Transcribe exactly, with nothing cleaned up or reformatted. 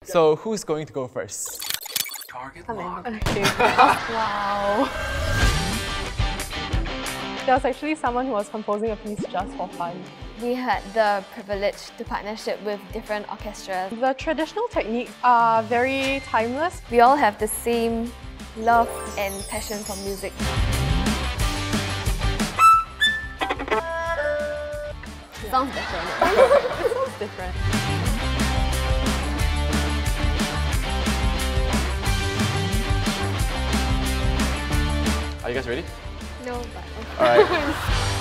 So who's going to go first? Target lock. Okay. Wow. There was actually someone who was composing a piece just for fun. We had the privilege to partnership with different orchestras. The traditional techniques are very timeless. We all have the same love and passion for music. Sounds different. It sounds different. Are you guys ready? No, but All right.